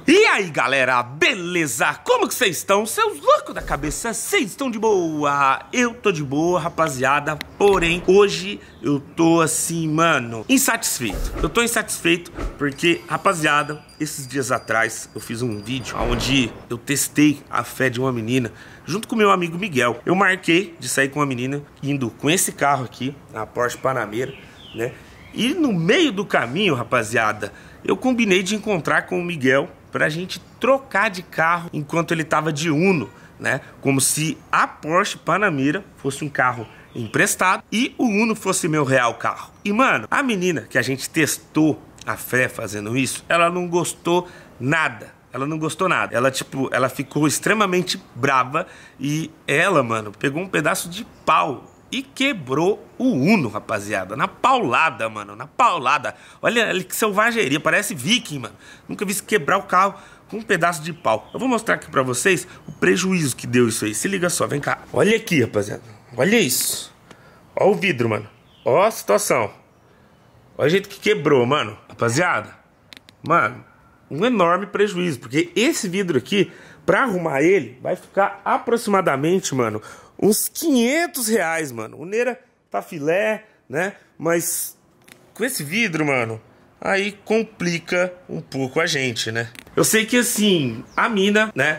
E aí galera, beleza? Como que vocês estão? Seus loucos da cabeça, vocês estão de boa? Eu tô de boa, rapaziada. Porém, hoje eu tô assim, mano, insatisfeito. Eu tô insatisfeito porque, rapaziada, esses dias atrás eu fiz um vídeo onde eu testei a fé de uma menina junto com meu amigo Miguel. Eu marquei de sair com uma menina indo com esse carro aqui, a Porsche Panamera, né? E no meio do caminho, rapaziada, eu combinei de encontrar com o Miguel pra gente trocar de carro enquanto ele tava de Uno, né? Como se a Porsche Panamera fosse um carro emprestado e o Uno fosse meu real carro. E, mano, a menina que a gente testou a fé fazendo isso, ela não gostou nada. Ela não gostou nada. Ela, tipo, ela ficou extremamente brava e ela, mano, pegou um pedaço de pau e quebrou o Uno, rapaziada. Na paulada, mano. Na paulada. Olha que selvageria. Parece viking, mano. Nunca vi quebrar o carro com um pedaço de pau. Eu vou mostrar aqui pra vocês o prejuízo que deu isso aí. Se liga só, vem cá. Olha aqui, rapaziada. Olha isso. Olha o vidro, mano. Olha a situação. Olha o jeito que quebrou, mano. Rapaziada. Mano, um enorme prejuízo. Porque esse vidro aqui, pra arrumar ele, vai ficar aproximadamente, mano, uns 500 reais, mano. O Neira tá filé, né? Mas com esse vidro, mano, aí complica um pouco a gente, né? Eu sei que, assim, a mina, né,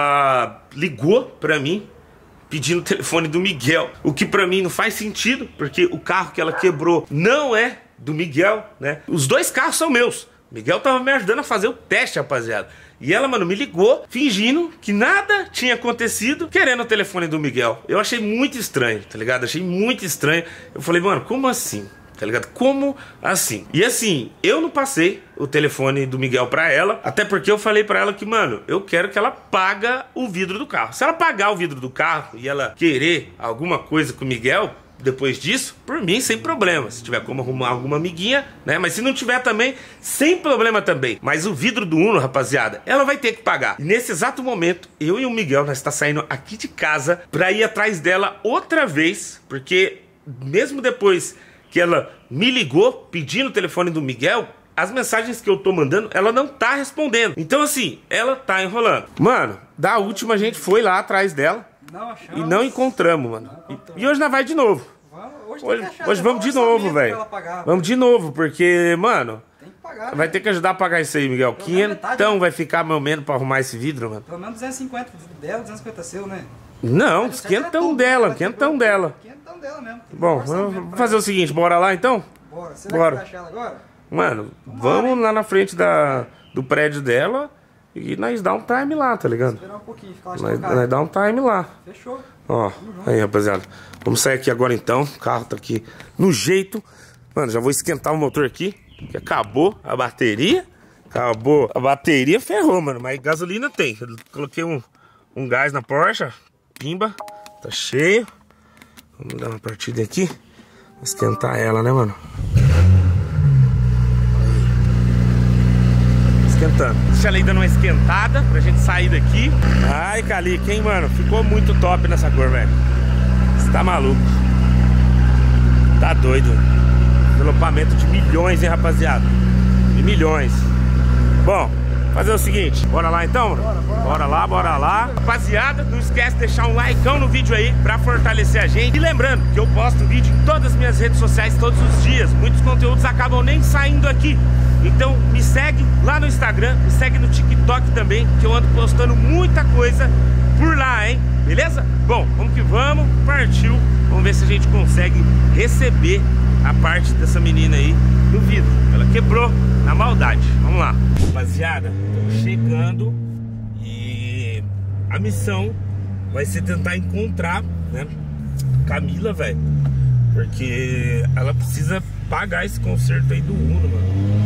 ela ligou pra mim pedindo o telefone do Miguel. O que pra mim não faz sentido, porque o carro que ela quebrou não é do Miguel, né? Os dois carros são meus. Miguel tava me ajudando a fazer o teste, rapaziada. E ela, mano, me ligou, fingindo que nada tinha acontecido, querendo o telefone do Miguel. Eu achei muito estranho, tá ligado? Achei muito estranho. Eu falei, mano, como assim? Tá ligado? Como assim? E assim, eu não passei o telefone do Miguel pra ela, até porque eu falei pra ela que, mano, eu quero que ela paga o vidro do carro. Se ela pagar o vidro do carro e ela querer alguma coisa com o Miguel depois disso, por mim, sem problema. Se tiver como arrumar alguma amiguinha, né? Mas se não tiver também, sem problema também. Mas o vidro do Uno, rapaziada, ela vai ter que pagar. E nesse exato momento, eu e o Miguel, nós está saindo aqui de casa pra ir atrás dela outra vez. Porque mesmo depois que ela me ligou pedindo o telefone do Miguel, as mensagens que eu tô mandando, ela não tá respondendo. Então assim, ela tá enrolando. Mano, da última a gente foi lá atrás dela. Não achamos. E não encontramos, mano. E hoje nós vai de novo. Hoje vamos de novo, velho. Vamos de novo, porque, mano, tem que pagar, vai ter que ajudar a pagar isso aí, Miguel. Quinhentão vai ficar meu menos pra arrumar esse vidro, mano. Pelo menos 250 dela, 250 seu, né? Não, quinhentão dela, quinhentão dela. Quinhentão dela mesmo. Bom, vamos fazer o seguinte, bora lá então? Bora. Você vai achar ela agora? Mano, vamos lá na frente do prédio dela e nós dá um time lá, tá ligado? Esperar um pouquinho, ficar lá. Nós dá um time lá. Fechou. Ó, aí, rapaziada. Vamos sair aqui agora então. O carro tá aqui no jeito. Mano, já vou esquentar o motor aqui, que acabou a bateria. Acabou a bateria, ferrou, mano. Mas gasolina tem. Eu coloquei um gás na Porsche. Pimba. Tá cheio. Vamos dar uma partida aqui. Vou esquentar ela, né, mano? Esquentando. Deixa ela aí dando uma esquentada pra gente sair daqui. Ai, Calica, hein, mano? Ficou muito top nessa cor, velho. Você tá maluco. Tá doido. Envelopamento de milhões, hein, rapaziada? De milhões. Bom, fazer o seguinte. Bora lá então, mano? Bora lá. Rapaziada, não esquece de deixar um likeão no vídeo aí pra fortalecer a gente. E lembrando que eu posto vídeo em todas as minhas redes sociais todos os dias. Muitos conteúdos acabam nem saindo aqui. Então me segue lá no Instagram, me segue no TikTok também, que eu ando postando muita coisa por lá, hein? Beleza? Bom, vamos que vamos, partiu. Vamos ver se a gente consegue receber a parte dessa menina aí no vidro. Ela quebrou na maldade. Vamos lá. Rapaziada, estamos chegando e a missão vai ser tentar encontrar, né, Camila, velho. Porque ela precisa pagar esse conserto aí do Uno, mano.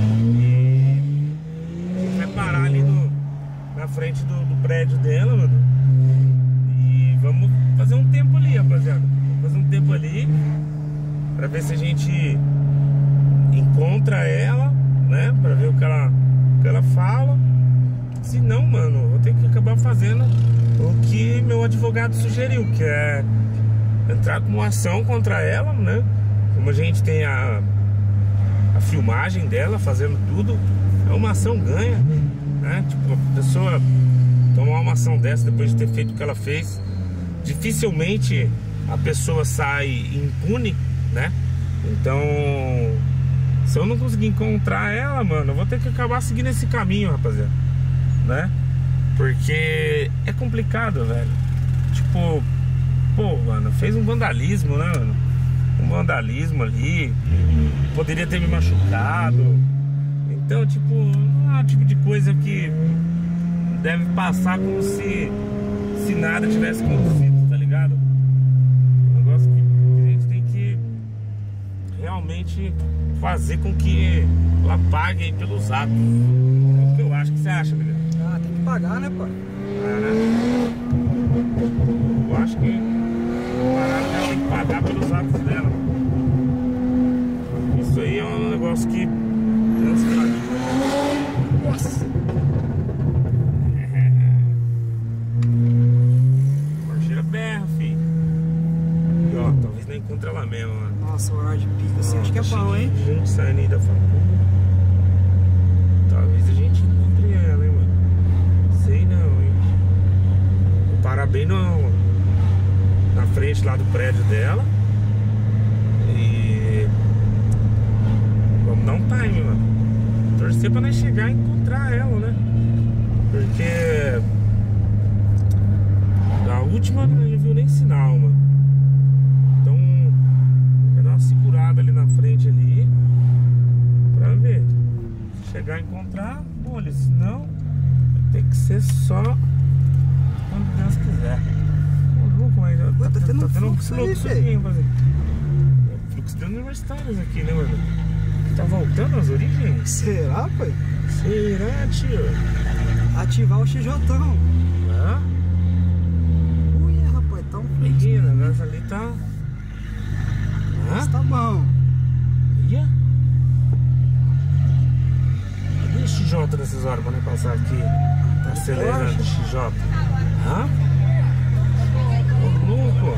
Parar ali na frente do prédio dela, mano. E vamos fazer um tempo ali, rapaziada. Vamos fazer um tempo ali pra ver se a gente encontra ela, né? Pra ver o que ela fala. Se não, mano, vou ter que acabar fazendo o que meu advogado sugeriu, que é entrar com uma ação contra ela, né? Como a gente tem a filmagem dela fazendo tudo, é uma ação ganha. né? Tipo, a pessoa tomar uma ação dessa depois de ter feito o que ela fez, dificilmente a pessoa sai impune, né? Então, se eu não conseguir encontrar ela, mano, eu vou ter que acabar seguindo esse caminho, rapaziada, né? Porque é complicado, velho. Tipo, pô, mano, fez um vandalismo, né, mano? Um vandalismo ali, poderia ter me machucado. Então, tipo, não é o tipo de coisa que deve passar como se nada tivesse acontecido, tá ligado? Um negócio que a gente tem que realmente fazer com que ela pague aí pelos atos. É o que eu acho. O que você acha, Miguel? Ah, tem que pagar, né, pai? Eu acho que ela tem que pagar pelos atos dela. Isso aí é um negócio que nossa. Porcheira berra, filho. E ó, talvez não encontre ela mesmo, mano. Nossa, o horário de pica assim, acho que é bom, hein? A gente saindo aí da faculdade. Talvez a gente encontre ela, hein, mano. Sei não, hein. Vou parar bem na frente lá do prédio dela. E vamos dar um time, mano. Torcer pra nós chegar e encontrar ela, né? Porque a última não viu nem sinal, mano. Então vai dar uma segurada ali na frente ali pra ver. Se chegar a encontrar, olha, senão tem que ser só quando Deus quiser. Tá tendo fluxo aí, velho. Fluxo de universitários aqui, né, mano? Tá voltando às origens? Será, pai? Será, tio? Ativar o XJ-tão. Hã? Uia, rapaz, tá um fluxo. Aí, o negócio ali tá... Mas tá bom. Ia? Cadê o XJ nessas horas pra não passar aqui? Tá acelerando o XJ. Hã? Ô, louco!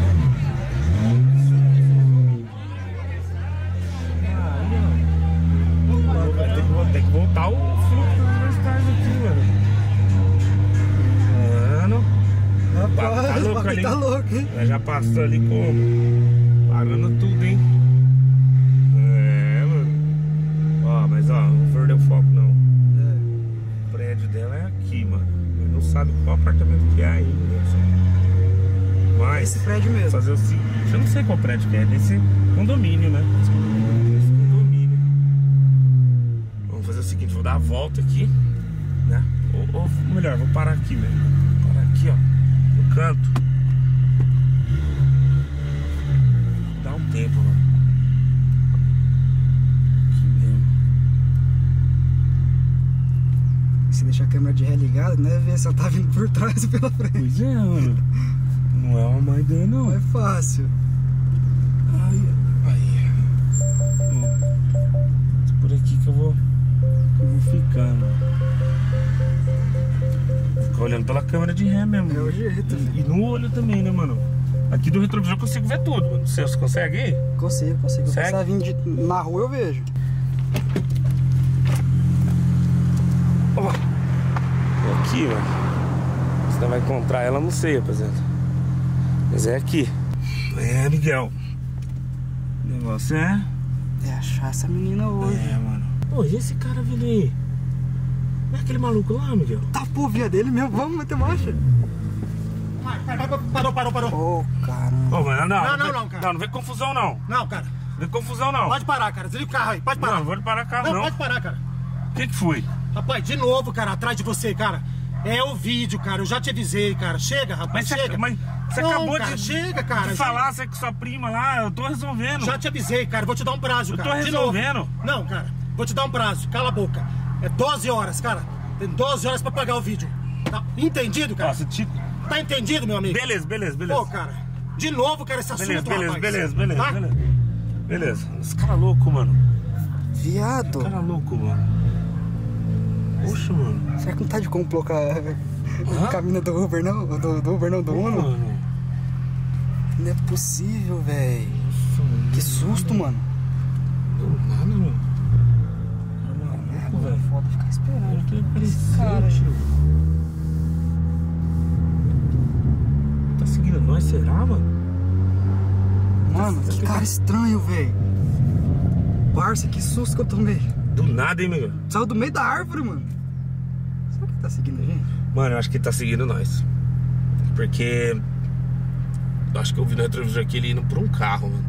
Tem que voltar o fluxo dos universitários aqui, mano. Mano. Rapaz, tá louco ali. Tá louco, hein? Já passou ali como? Parando tudo, hein? É, mano. Ó, mas ó, não vou perder o foco, não. O prédio dela é aqui, mano. Ele não sabe qual apartamento que é ainda, né? Mas esse prédio mesmo. Fazer o seguinte, eu não sei qual prédio que é, desse condomínio, né? Esse condomínio. Vamos fazer o seguinte, vou dar a volta aqui, né? Ou melhor, vou parar aqui mesmo. Vou parar aqui, ó, no canto. Dá um tempo, mano. Aqui mesmo. Se deixar a câmera de ré ligada, né? Ver se ela tá vindo por trás ou pela frente. Pois é, mano. Não é uma má ideia, não. Não é fácil. Aí. Ó. Por aqui que eu vou ficando. Vou ficar olhando pela câmera de ré mesmo. É o jeito. E no olho também, né, mano? Aqui do retrovisor eu consigo ver tudo, mano. Você consegue aí? Consigo. Consegue? Se ela vir na rua, eu vejo. Ó. Aqui, mano. Você vai encontrar ela, não sei, rapaziada. Mas é aqui. É, Miguel. O negócio é achar essa menina hoje. É, mano. Pô, e esse cara vindo aí? Não é aquele maluco lá, Miguel? Tá, pô, via dele mesmo. Vamos meter marcha. Parou. Ô, caramba. Ô, mas Não, cara. Não vem confusão, não. Não, cara. Não vem confusão, não. Pode parar, cara. Desliga o carro aí. Pode parar. Não vou parar o carro, não. Pode parar, cara. O que foi? Rapaz, de novo, cara, atrás de você, cara. É o vídeo, cara. Eu já te avisei, cara. Chega, rapaz. Chega. Mas você Não, acabou cara, de chega, cara. de falar você com sua prima lá. Eu tô resolvendo. Já te avisei, cara. Vou te dar um prazo, cara. Eu tô resolvendo. Não, cara. Vou te dar um prazo. Cala a boca. É 12 horas, cara. Tem 12 horas pra pagar o vídeo. Tá entendido, cara? Nossa, tipo... Tá entendido, meu amigo? Beleza. Pô, cara. De novo, cara, esse assunto, rapaz. Beleza. Tá? Beleza. Esse cara louco, mano. Viado. Esse cara louco, mano. Poxa, mano. Será que não tá de complô com a mina do Uber, não? Do Uber, não, do Uno? Mano. Não é possível, velho. Que susto, mano. Não, nada, mano. velho. Foda ficar esperando. O que ele Esse cara, tio? Tá seguindo nós, será, mano? Mano, que cara estranho, velho. Parça, que susto que eu tomei. Do nada, hein, meu? Saiu do meio da árvore, mano. Será que ele tá seguindo a gente? Mano, eu acho que ele tá seguindo nós. Porque eu acho que eu vi no retrovisor aqui ele indo por um carro, mano.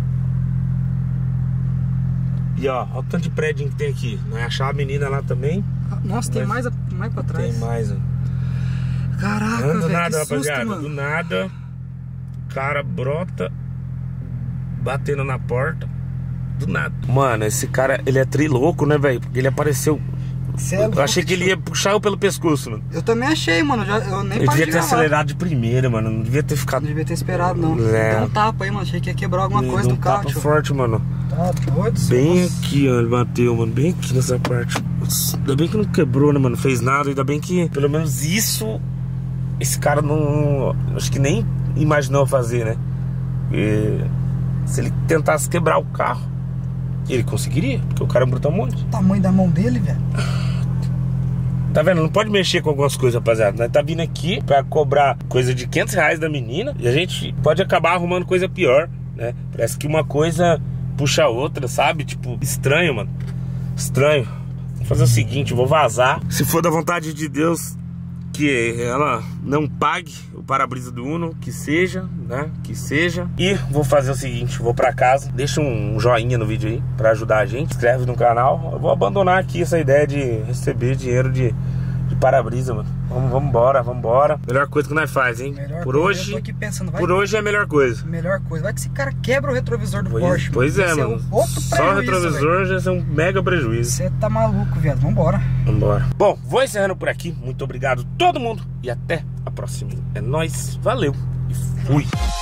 E ó, olha o tanto de prédio que tem aqui. Nós achar a menina lá também. Nossa, tem mais pra trás. Tem mais, ó. Caraca, Não, do velho, nada, que rapaziada. susto, mano. Do nada, o cara brota batendo na porta. Do nada. Mano, esse cara, ele é trilouco, né, velho? Porque ele apareceu. Cê é louco, eu achei que ele ia puxar eu pelo pescoço, mano. Eu também achei, mano. Eu nem Eu parei devia de ter gravar. acelerado de primeira, mano. Não devia ter ficado. Não devia ter esperado, não. É. Deu um tapa aí, mano. Achei que ia quebrar alguma coisa Deu do carro, tapa tio. forte, mano. Tá doido, Bem nossa. aqui, ó, ele bateu, mano. Bem aqui nessa parte. Nossa, ainda bem que não quebrou, né, mano? Não fez nada. Ainda bem que, pelo menos isso, esse cara não... Acho que nem imaginou fazer, né? E se ele tentasse quebrar o carro, ele conseguiria, porque o cara é um brutamonte. O tamanho da mão dele, velho. Tá vendo? Não pode mexer com algumas coisas, rapaziada. Nós tá vindo aqui pra cobrar coisa de R$500 da menina e a gente pode acabar arrumando coisa pior, né? Parece que uma coisa puxa a outra, sabe? Tipo, estranho, mano. Estranho. Vou fazer o seguinte, eu vou vazar. Se for da vontade de Deus que ela não pague o para-brisa do Uno, que seja, né? Que seja. E vou fazer o seguinte, vou pra casa. Deixa um joinha no vídeo aí pra ajudar a gente. Inscreve no canal. Eu vou abandonar aqui essa ideia de receber dinheiro de para-brisa, mano. Vamos embora. Melhor coisa que nós faz, hein? Melhor Por coisa, hoje, eu tô aqui pensando, vai por hoje é a melhor coisa. Melhor coisa. Vai que esse cara quebra o retrovisor do Porsche. Pois mano. é, Esse mano. Outro Só o prejuízo, retrovisor velho. já é um mega prejuízo. Você tá maluco, viado. Vambora. Vambora. Bom, vou encerrando por aqui. Muito obrigado a todo mundo e até a próxima. É nóis, valeu e fui.